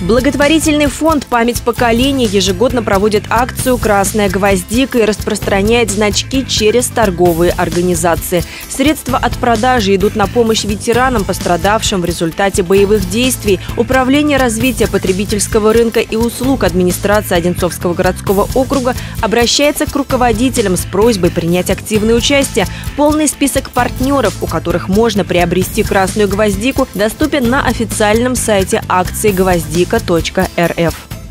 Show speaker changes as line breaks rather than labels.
Благотворительный фонд «Память поколений» ежегодно проводит акцию «Красная гвоздика» и распространяет значки через торговые организации. Средства от продажи идут на помощь ветеранам, пострадавшим в результате боевых действий. Управление развития потребительского рынка и услуг администрации Одинцовского городского округа обращается к руководителям с просьбой принять активное участие. Полный список партнеров, у которых можно приобрести «Красную гвоздику», доступен на официальном сайте акции «Гвоздика.рф».